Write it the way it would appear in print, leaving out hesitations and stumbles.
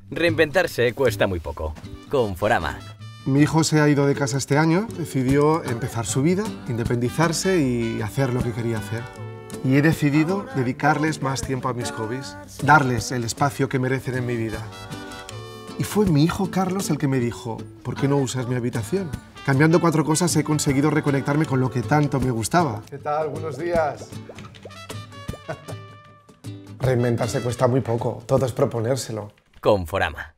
Reinventarse cuesta muy poco. Conforama. Mi hijo se ha ido de casa este año, decidió empezar su vida, independizarse y hacer lo que quería hacer. Y he decidido dedicarles más tiempo a mis hobbies, darles el espacio que merecen en mi vida. Y fue mi hijo Carlos el que me dijo, ¿por qué no usas mi habitación? Cambiando 4 cosas he conseguido reconectarme con lo que tanto me gustaba. ¿Qué tal? Buenos días. Reinventarse cuesta muy poco, todo es proponérselo. Conforama.